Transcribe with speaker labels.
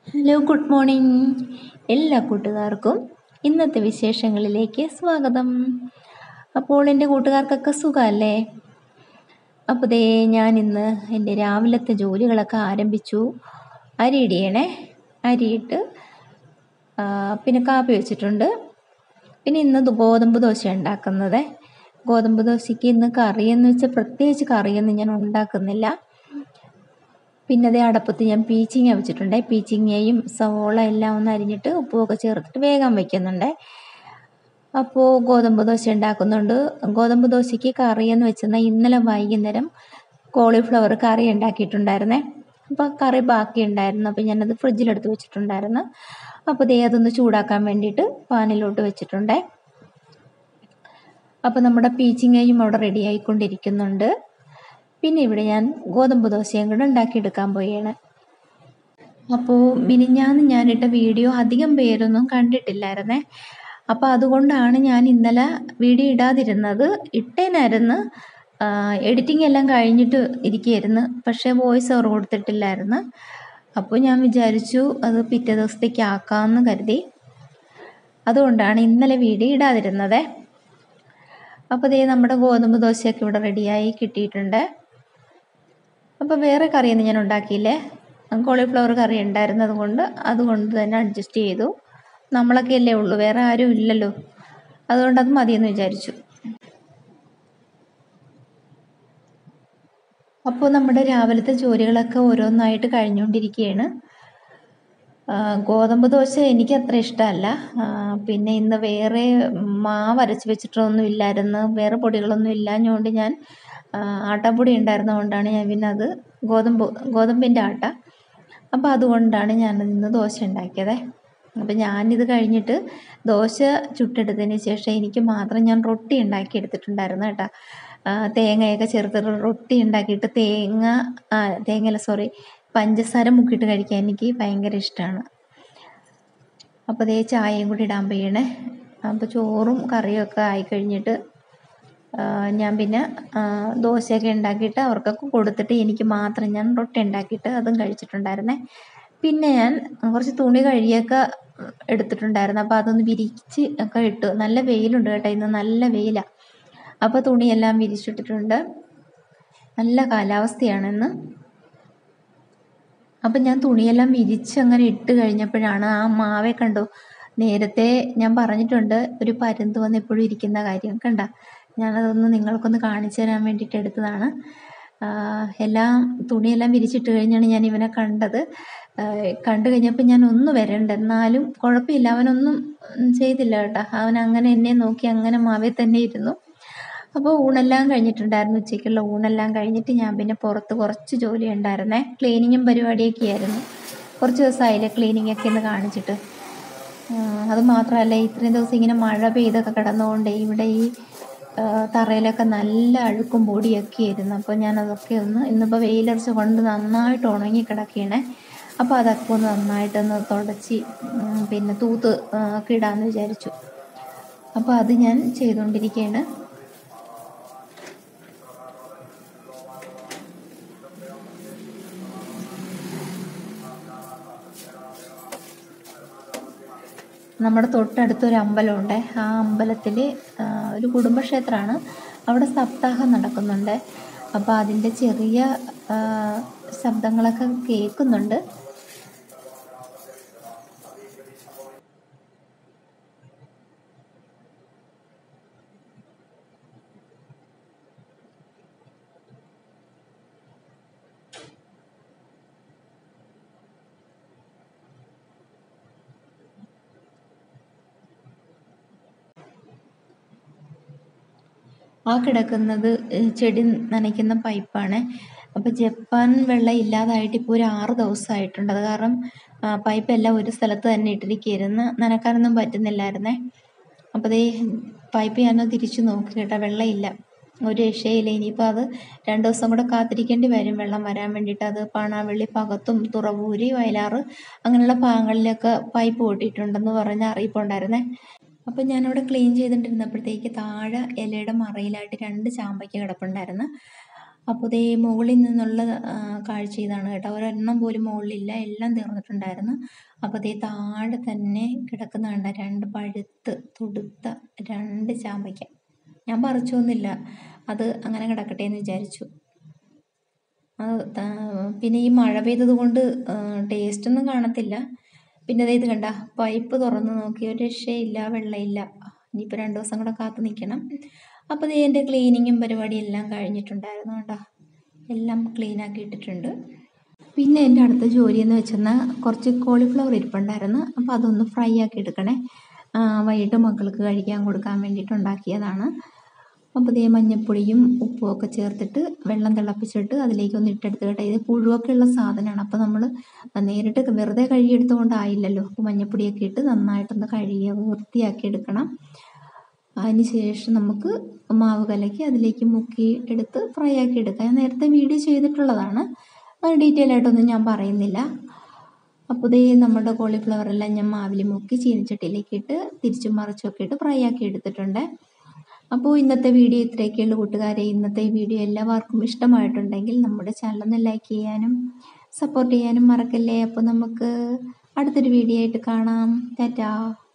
Speaker 1: Hello, good morning എല്ലാ കൂട്ടുകാർക്കും ഇന്നത്തെ വിശേഷങ്ങളിലേക്ക് സ്വാഗതം. അപ്പോൾ എൻ്റെ കൂട്ടുകാർക്കൊക്കെ സുഖമല്ലേ? അപ്പോൾ ഞാൻ ഇന്ന് എൻ്റെ രാവിലത്തെ ജോലികളൊക്കെ ആരംഭിച്ചു. അരിയിടണേ, അരിയിട്ട് പിന്നെ കാപ്പി വെച്ചിട്ടുണ്ട്. പിന്നെ ഇന്ന് ഗോതമ്പ് ദോശ ഉണ്ടാക്കുന്നത്. ഗോതമ്പ് ദോശയ്ക്ക് ഇന്ന് കറിയെന്ന് വെച്ചാൽ പ്രത്യേകിച്ച് കറിയൊന്നും ഞാൻ ഉണ്ടാക്കുന്നില്ല. പിന്നെ അതേ അടപ്പത്ത് ഞാൻ പീച്ചിങ്ങ വെച്ചിട്ടുണ്ട്. പീച്ചിങ്ങയും സവോള എല്ലാം ഒന്ന് അരിഞ്ഞിട്ട് ഉപ്പുമൊക്കെ ചേർത്തിട്ട് വേഗം വയ്ക്കുന്നുണ്ട്. അപ്പോൾ ഗോതമ്പ് ദോശ ഉണ്ടാക്കുന്നുണ്ട്. ഗോതമ്പ് ദോശയ്ക്ക് കറിയെന്ന് വെച്ചെന്നാൽ ഇന്നലെ വൈകുന്നേരം കോളിഫ്ലവർ കറി ഉണ്ടാക്കിയിട്ടുണ്ടായിരുന്നേ. അപ്പോൾ കറി ബാക്കി ഉണ്ടായിരുന്നു. അപ്പോൾ ഞാനത് ഫ്രിഡ്ജിലെടുത്ത് വെച്ചിട്ടുണ്ടായിരുന്നു. അപ്പോൾ അതൊന്ന് ചൂടാക്കാൻ വേണ്ടിയിട്ട് പാനിലോട്ട് വെച്ചിട്ടുണ്ട്. അപ്പോൾ നമ്മുടെ പീച്ചിങ്ങയും അവിടെ റെഡി ആയിക്കൊണ്ടിരിക്കുന്നുണ്ട്. പിന്നെ ഇവിടെ ഞാൻ ഗോതമ്പ് ദോശയും കൂടെ ഉണ്ടാക്കിയെടുക്കാൻ പോവുകയാണ്. അപ്പോൾ മിനിഞ്ഞാന്ന് ഞാനിട്ട വീഡിയോ അധികം പേരൊന്നും കണ്ടിട്ടില്ലായിരുന്നേ. അപ്പോൾ അതുകൊണ്ടാണ് ഞാൻ ഇന്നലെ വീഡിയോ ഇടാതിരുന്നത്. ഇട്ടേനായിരുന്നു, എഡിറ്റിംഗ് എല്ലാം കഴിഞ്ഞിട്ട് ഇരിക്കുകയായിരുന്നു. പക്ഷേ വോയിസ് ഓവർ കൊടുത്തിട്ടില്ലായിരുന്നു. അപ്പോൾ ഞാൻ വിചാരിച്ചു അത് പിറ്റേ ദിവസത്തേക്ക് ആക്കാമെന്ന് കരുതി. അതുകൊണ്ടാണ് ഇന്നലെ വീഡിയോ ഇടാതിരുന്നത്. അപ്പോൾ നമ്മുടെ ഗോതമ്പ് ദോശയൊക്കെ ഇവിടെ റെഡിയായി കിട്ടിയിട്ടുണ്ട്. അപ്പോൾ വേറെ കറിയൊന്നും ഞാൻ ഉണ്ടാക്കിയില്ലേ. കോളിഫ്ലവർ കറി ഉണ്ടായിരുന്നത് അതുകൊണ്ട് തന്നെ അഡ്ജസ്റ്റ് ചെയ്തു. നമ്മളൊക്കെ അല്ലേ ഉള്ളൂ, വേറെ ആരും ഇല്ലല്ലോ. അതുകൊണ്ട് അത് മതിയെന്ന് വിചാരിച്ചു. അപ്പോൾ നമ്മുടെ രാവിലത്തെ ജോലികളൊക്കെ ഓരോന്നായിട്ട് കഴിഞ്ഞുകൊണ്ടിരിക്കുകയാണ്. ഗോതമ്പ് ദോശ എനിക്ക് അത്ര ഇഷ്ടമല്ല. പിന്നെ ഇന്ന് വേറെ മാവ് അരച്ച് വെച്ചിട്ടൊന്നും ഇല്ലായിരുന്നു, വേറെ പൊടികളൊന്നും ഇല്ലാഞ്ഞുകൊണ്ട് ഞാൻ ആട്ടപ്പൊടി ഉണ്ടായിരുന്നതുകൊണ്ടാണ് ഞാൻ പിന്നെ അത് ഗോതമ്പിൻ്റെ ആട്ട. അപ്പോൾ അതുകൊണ്ടാണ് ഞാൻ ഇന്ന് ദോശ ഉണ്ടാക്കിയത്. അപ്പോൾ ഞാനിത് കഴിഞ്ഞിട്ട് ദോശ ചുട്ടെടുത്തതിന് ശേഷം എനിക്ക് മാത്രം ഞാൻ റൊട്ടി ഉണ്ടാക്കി എടുത്തിട്ടുണ്ടായിരുന്നു കേട്ടോ. തേങ്ങയൊക്കെ ചേർത്തിട്ട് റൊട്ടി ഉണ്ടാക്കിയിട്ട് പഞ്ചസാര മുക്കിയിട്ട് കഴിക്കാൻ എനിക്ക് ഭയങ്കര ഇഷ്ടമാണ്. അപ്പോൾ ചായയും കൂടി ഇടാൻ പോയണേ. അപ്പോൾ ചോറും കറിയൊക്കെ ആയിക്കഴിഞ്ഞിട്ട് ഞാൻ പിന്നെ ദോശയൊക്കെ ഉണ്ടാക്കിയിട്ട് അവർക്കൊക്കെ കൊടുത്തിട്ട് എനിക്ക് മാത്രം ഞാൻ റൊട്ടി ഉണ്ടാക്കിയിട്ട് അതും കഴിച്ചിട്ടുണ്ടായിരുന്നേ. പിന്നെ ഞാൻ കുറച്ച് തുണി കഴുകിയൊക്കെ എടുത്തിട്ടുണ്ടായിരുന്നു. അപ്പോൾ അതൊന്ന് വിരിച്ച് ഒക്കെ ഇട്ടു. നല്ല വെയിലുണ്ട് കേട്ടോ, ഇന്ന് നല്ല വെയിലാണ്. അപ്പോൾ തുണിയെല്ലാം വിരിച്ചിട്ടിട്ടുണ്ട്. നല്ല കാലാവസ്ഥയാണെന്ന്. അപ്പം ഞാൻ തുണിയെല്ലാം വിരിച്ച് അങ്ങനെ ഇട്ട് കഴിഞ്ഞപ്പോഴാണ് ആ മാവെ കണ്ടോ, നേരത്തെ ഞാൻ പറഞ്ഞിട്ടുണ്ട് ഒരു പരുന്ത് വന്ന് എപ്പോഴും ഇരിക്കുന്ന കാര്യം. കണ്ട, ഞാനതൊന്ന് നിങ്ങൾക്കൊന്ന് കാണിച്ചു തരാൻ വേണ്ടിയിട്ട് എടുത്തതാണ്. തുണിയെല്ലാം വിരിച്ചിട്ട് കഴിഞ്ഞാണ് ഞാൻ ഇവനെ കണ്ടത്. കണ്ടു കഴിഞ്ഞപ്പോൾ ഞാൻ ഒന്ന് വരണ്ട, എന്നാലും കുഴപ്പമില്ല, അവനൊന്നും ചെയ്തില്ല കേട്ടോ. അവൻ അങ്ങനെ എന്നെ നോക്കി അങ്ങനെ മാവേ തന്നെ ഇരുന്നു. അപ്പോൾ ഊണെല്ലാം കഴിഞ്ഞിട്ടുണ്ടായിരുന്നു. ഉച്ചയ്ക്കുള്ള ഊണെല്ലാം കഴിഞ്ഞിട്ട് ഞാൻ പിന്നെ പുറത്ത് കുറച്ച് ജോലി ഉണ്ടായിരുന്നേ. ക്ലീനിങ്ങും പരിപാടിയൊക്കെ ആയിരുന്നു. കുറച്ച് ദിവസമായില്ലേ ക്ലീനിങ്ങൊക്കെ ഒന്ന് കാണിച്ചിട്ട്. അത് മാത്രമല്ല, ഇത്രയും ദിവസം ഇങ്ങനെ മഴ പെയ്തൊക്കെ കിടന്നുകൊണ്ട് ഇവിടെ ഈ തറയിലൊക്കെ നല്ല അഴുക്കും പൊടിയൊക്കെ ആയിരുന്നു. അപ്പോൾ ഞാൻ അതൊക്കെ ഇന്നിപ്പോൾ വെയിലർച്ച കൊണ്ട് നന്നായിട്ട് ഉണങ്ങി കിടക്കുകയാണ്. അപ്പോൾ അതൊക്കെ ഒന്ന് നന്നായിട്ടൊന്ന് തുടച്ച് പിന്നെ തൂത്ത് ഒക്കെ ഇടാമെന്ന് വിചാരിച്ചു. അപ്പോൾ അത് ഞാൻ ചെയ്തുകൊണ്ടിരിക്കുകയാണ്. നമ്മുടെ തൊട്ടടുത്തൊരു അമ്പലമുണ്ട്. ആ അമ്പലത്തിൽ ഒരു കുടുംബക്ഷേത്രമാണ്. അവിടെ സപ്താഹം നടക്കുന്നുണ്ട്. അപ്പോൾ അതിൻ്റെ ചെറിയ ശബ്ദങ്ങളൊക്കെ കേൾക്കുന്നുണ്ട്. ആ കിടക്കുന്നത് ചെടി നനയ്ക്കുന്ന പൈപ്പാണ്. അപ്പോൾ ജപ്പാൻ വെള്ളം ഇല്ലാതായിട്ട് ഇപ്പോൾ ഒരു 6 ദിവസമായിട്ടുണ്ട്. അത് കാരണം പൈപ്പെല്ലാം ഒരു സ്ഥലത്ത് തന്നെ ഇട്ടിരിക്കുകയായിരുന്നു. നനക്കാനൊന്നും പറ്റുന്നില്ലായിരുന്നേ. അപ്പോൾ പൈപ്പ് ഞാനൊന്ന് തിരിച്ചു നോക്കി കേട്ടോ, വെള്ളമില്ല, ഒരു രക്ഷയില്ല. ഇനിയിപ്പോൾ അത് 2 ദിവസം കൂടെ കാത്തിരിക്കേണ്ടി വരും വെള്ളം വരാൻ വേണ്ടിയിട്ട്. അത് പാണാവള്ളി ഭാഗത്തും തുറവൂര് വയലാറ് അങ്ങനെയുള്ള ഭാഗങ്ങളിലൊക്കെ പൈപ്പ് പൊട്ടിയിട്ടുണ്ടെന്ന് പറഞ്ഞ അറിയിപ്പുണ്ടായിരുന്നേ. അപ്പം ഞാനവിടെ ക്ലീൻ ചെയ്തുകൊണ്ടിരുന്നപ്പോഴത്തേക്ക് താഴെ ഇലയുടെ മറയിലായിട്ട് 2 ചാമ്പയ്ക്ക കിടപ്പുണ്ടായിരുന്നു. അപ്പോൾ ദേ മുകളിൽ നിന്നുള്ള കാഴ്ച ഇതാണ് കേട്ടോ. ഒരെണ്ണം പോലും മുകളിലില്ല, എല്ലാം തീർന്നിട്ടുണ്ടായിരുന്നു. അപ്പോൾ ദേ താഴെ തന്നെ കിടക്കുന്ന കണ്ട 2 പഴുത്ത് തുടുത്ത 2 ചാമ്പയ്ക്ക. ഞാൻ പറിച്ചൊന്നുമില്ല, അത് അങ്ങനെ കിടക്കട്ടെ എന്ന് വിചാരിച്ചു. പിന്നെ ഈ മഴ പെയ്തത് കൊണ്ട് ടേസ്റ്റൊന്നും കാണത്തില്ല. പിന്നെ ഇത് കണ്ട, പൈപ്പ് തുറന്ന് നോക്കി, ഒരു രക്ഷയില്ല, വെള്ളമില്ല. ഇനിയിപ്പോൾ 2 ദിവസം കൂടെ കാത്തു നിൽക്കണം. അപ്പോൾ എൻ്റെ ക്ലീനിങ്ങും പരിപാടിയും എല്ലാം കഴിഞ്ഞിട്ടുണ്ടായിരുന്നു കേട്ടോ. എല്ലാം ക്ലീനാക്കി ഇട്ടിട്ടുണ്ട്. പിന്നെ എൻ്റെ അടുത്ത ജോലി എന്ന് വെച്ചെന്നാൽ കുറച്ച് കോളിഫ്ലവർ ഇരിപ്പുണ്ടായിരുന്നു. അപ്പോൾ അതൊന്ന് ഫ്രൈ ആക്കി എടുക്കണേ. വൈകിട്ട് മക്കൾക്ക് കഴിക്കാൻ കൊടുക്കാൻ വേണ്ടിയിട്ട് ഉണ്ടാക്കിയതാണ്. അപ്പോൾ ദേ മഞ്ഞൾപ്പൊടിയും ഉപ്പും ഒക്കെ ചേർത്തിട്ട് വെള്ളം തിളപ്പിച്ചിട്ട് അതിലേക്കൊന്ന് ഇട്ടെടുത്ത് കേട്ടോ. ഇത് പുഴുവൊക്കെ ഉള്ള സാധനമാണ്. അപ്പോൾ നമ്മൾ നേരിട്ട് വെറുതെ കഴുകിയെടുത്തുകൊണ്ടായില്ലല്ലോ. അപ്പോൾ മഞ്ഞൾപ്പൊടിയൊക്കെ ഇട്ട് നന്നായിട്ടൊന്ന് കഴുകി വൃത്തിയാക്കി എടുക്കണം. അതിന് ശേഷം നമുക്ക് മാവ് കലക്കി അതിലേക്ക് മുക്കി എടുത്ത് ഫ്രൈ ആക്കി എടുക്കാം. ഞാൻ നേരത്തെ വീഡിയോ ചെയ്തിട്ടുള്ളതാണ്, ഡീറ്റെയിൽ ആയിട്ടൊന്നും ഞാൻ പറയുന്നില്ല. അപ്പോൾ ദേ നമ്മുടെ കോളിഫ്ലവർ എല്ലാം ഞാൻ മാവിൽ മുക്കി ചീനച്ചട്ടിയിലേക്ക് ഇട്ട് തിരിച്ചും മറിച്ചൊക്കെ ഇട്ട് ഫ്രൈ ആക്കി എടുത്തിട്ടുണ്ട്. അപ്പോൾ ഇന്നത്തെ വീഡിയോ ഇത്രയൊക്കെയുള്ളൂ കൂട്ടുകാരെ. ഇന്നത്തെ വീഡിയോ എല്ലാവർക്കും ഇഷ്ടമായിട്ടുണ്ടെങ്കിൽ നമ്മുടെ ചാനലൊന്ന് ലൈക്ക് ചെയ്യാനും സപ്പോർട്ട് ചെയ്യാനും മറക്കല്ലേ. അപ്പോൾ നമുക്ക് അടുത്തൊരു വീഡിയോ ആയിട്ട് കാണാം. ടാറ്റാ.